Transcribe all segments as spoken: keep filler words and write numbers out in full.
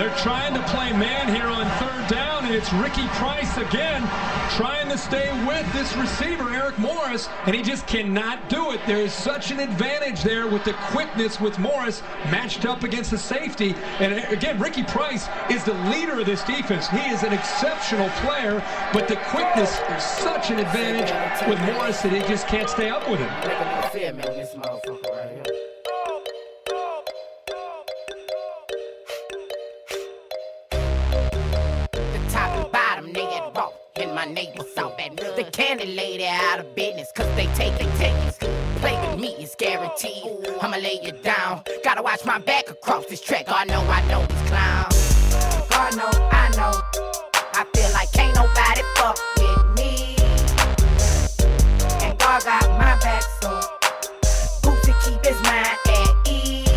They're trying to play man here on third down, and it's Ricky Price again trying to stay with this receiver, Eric Morris, and he just cannot do it. There is such an advantage there with the quickness with Morris matched up against the safety. And again, Ricky Price is the leader of this defense. He is an exceptional player, but the quickness is such an advantage with Morris that he just can't stay up with him. And my neighbors out bad. The candy lady out of business, cause they take it, take it. Play with me, it's guaranteed. I'ma lay you down. Gotta watch my back across this track. God know I know these clowns. God know I know. I feel like can't nobody fuck with me. And God got my back, so who's to keep his mind at ease?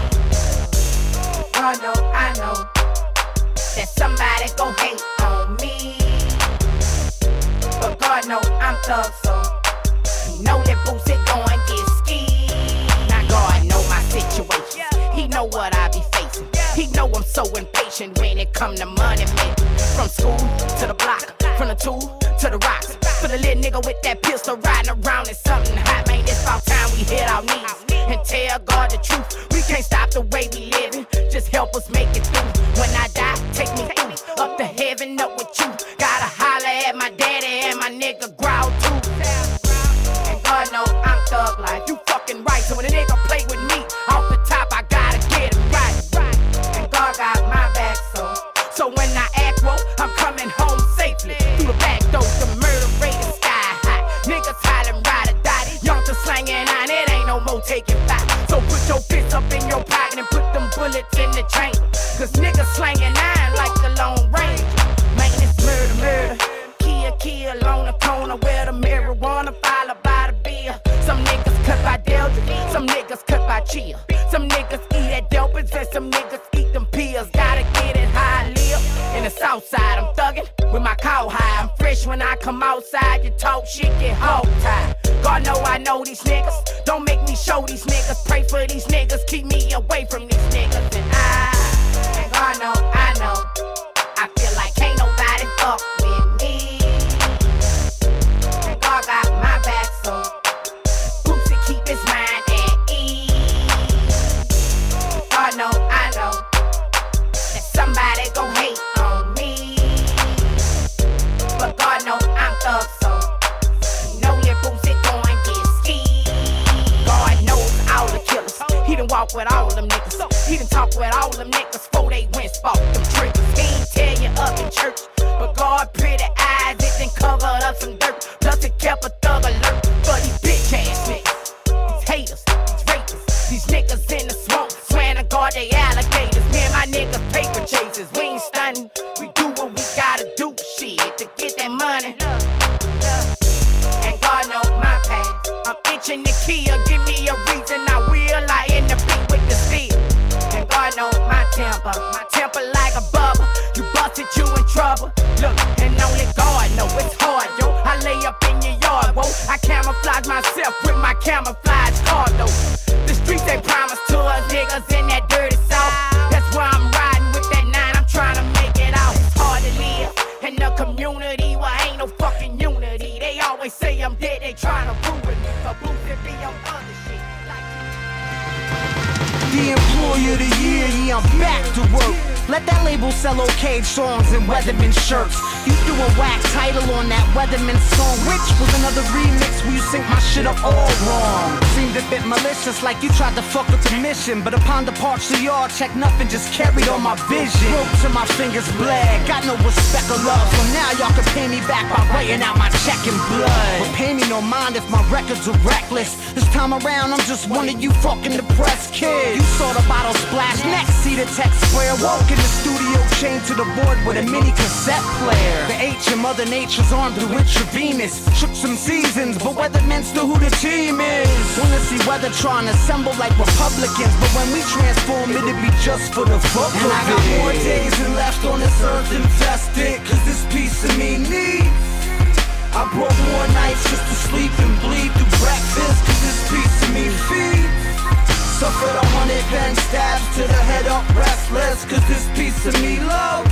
God know I know that somebody gon' hate on me. But God know I'm thug, so he know that Boosie gon' get ski. Now God know my situation. He know what I be facing. He know I'm so impatient when it come to money making. From school to the block, from the tool to the rocks. For the little nigga with that pistol riding around in something hot, man, it's about time we hit our knees and tell God the truth. We can't stop the way we living, just help us make it through. When I die, take me through, up to heaven, up with you. Gotta holler at my daddy and my nigga growl too. And God know I'm thug like you fucking right. So when a nigga play with me, off the top I gotta get him right. And God got my back, so So when I act woke, I'm coming home safely. Through the back door, the murder rate is sky high. Niggas hollering ride or die. Young to slanging on, it ain't no more taking back. So put your fists up in your pocket and put them bullets in the chamber. Cause niggas slanging on like the Lone Ranger. Man, it's murder, murder. Kill, kill on the corner where the marijuana followed by the beer. Some niggas cut by Delta, some niggas cut by Chia. Some niggas eat at Delpas and some niggas eat them pills. Gotta get it high, live. In the south side, I'm thuggin' with my cow high. I'm fresh when I come outside, you talk shit, get hog tied. God know I know these niggas. Don't make me show these niggas. Pray for these niggas, keep me away from these niggas. And I, and God know, I know, I feel like can't nobody fuck with me. And God got my back, so Boosie keep his mind at ease. God know, I know that somebody gon' hate on me. But God know I'm thug, so you know that Boosie gon' get ski. God knows all the killers. He done walk with all them niggas. He done talk with all them niggas before they went spark them triggers. He ain't tell you up in church, but God pretty eyes, it done covered up some dirt. Plus it kept a thug alert for these bitch ass niggas, these haters, these rapists, these niggas in the swamp. Swearing to God they alligators. Me and my niggas paper chasers. We ain't stunning, we do what we gotta do, shit, to get that money. And God know my past. I'm itching the kill, give me a reason I will. I in the beat with the steel. And God know my temper, my temper like a bubble. You busted, you in trouble. Look, and only God know it's hard, yo. I lay up in your yard, whoa. I camouflage myself with my camouflage car, though. The streets they promise to us niggas in that dirty south. That's why I'm riding with that nine. I'm trying to make it out. It's hard to live in the community where ain't no fucking unity. They always say I'm dead, they trying to ruin me. But Boosie be on other shit. The employee of the year, yeah, I'm back to work. Let that label sell okay songs and Weatherman shirts. You threw a whack title on that Weatherman song, which was another remix where you sync my shit up all wrong. Seemed a bit malicious, like you tried to fuck with the mission. But upon departure, y'all check nothing, just carried on my vision. Broke to my fingers bled, got no respect or love. So now y'all can pay me back by writing out my check in blood. But pay me no mind if my records are reckless. This time around, I'm just one of you fucking depressed kids. You saw the bottle splash next, see the text square. Walk in the studio, chained to the board with a mini cassette player. The H in Mother Nature's armed through intravenous. Shook some seasons, but Weathermen's still who the team is. Wanna see Weathertron assemble like Republicans, but when we transform, it'd be just for the fuck of it. And I got more days than left on this earth infested, cause this piece of me needs. I broke more nights just to sleep and bleed through breakfast, cause this piece of me feeds. Suffered a hundred pen stabs to the head up restless, cause this piece piece of me low.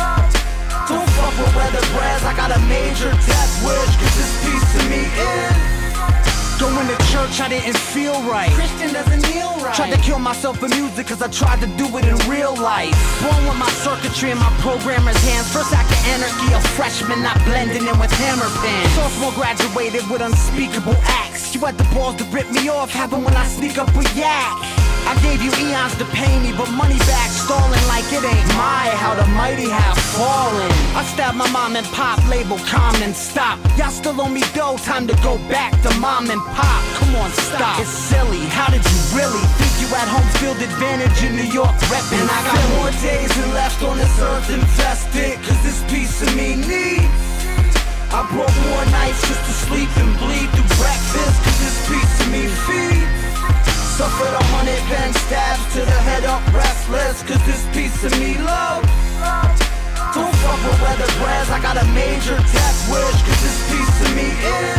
Don't fuck with weather breads, I got a major death wish, cause this piece of me is. Going to church, I didn't feel right. Christian doesn't kneel right. Tried to kill myself in music cause I tried to do it in real life. Born with my circuitry in my programmer's hands. First act of anarchy, a freshman not blending in with hammer pans. Sophomore graduated with unspeakable acts. You had the balls to rip me off, happen when I sneak up with yak. I gave you eons to pay me, but money back stalling like it ain't my how the mighty have fallen. I stabbed my mom and pop label, calm and stop. Y'all still owe me dough, time to go back to mom and pop. Come on, stop. It's silly, how did you really think you had home field advantage in New York reppin'? And I got more days than left on this earth invested, cause this piece of me needs. I broke more nights just to sleep and bleed through breakfast, cause this piece of me feeds. Suffered a hundred pen stabs to the head up restless, cause this piece of me low. Don't fuck with weather breads, I got a major death wish, cause this piece of me is.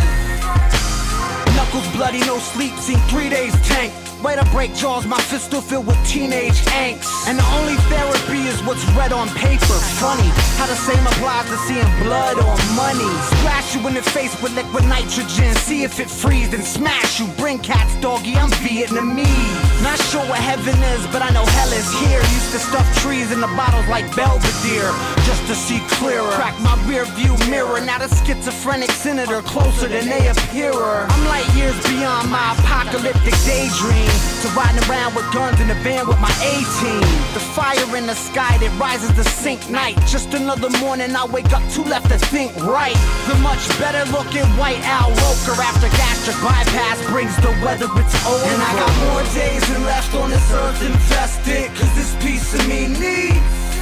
Knuckles bloody, no sleep, seen three days tank. Way to break jaws, my fist still filled with teenage angst. And the only therapy is what's read on paper. Funny how the same applies to seeing blood or money. Splash you in the face with liquid nitrogen, see if it frees, then smash you. Bring cats, doggy, I'm Vietnamese. Not sure what heaven is, but I know hell is here. Used to stuff trees in the bottles like Belvedere, just to see clearer. Crack my rear view mirror, now the schizophrenic senator closer than they appearer. I'm light years beyond my apocalyptic daydream, to riding around with guns in the van with my A-team. The fire in the sky that rises to sink night. Just another morning I wake up too left to think right. The much better looking white Al Roker after gastric bypass brings the weather it's over. And I got more days than left on this earth infested, cause this piece of me needs.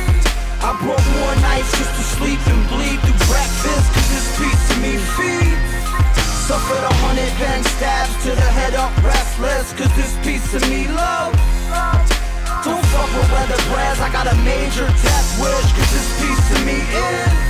I broke more nights just to sleep and bleed through breakfast, cause this piece of me feeds. Suffered a hundred pen stabs to the head up restless, cause this piece of me low. Don't fuck with weather breads, I got a major death wish, cause this piece of me is.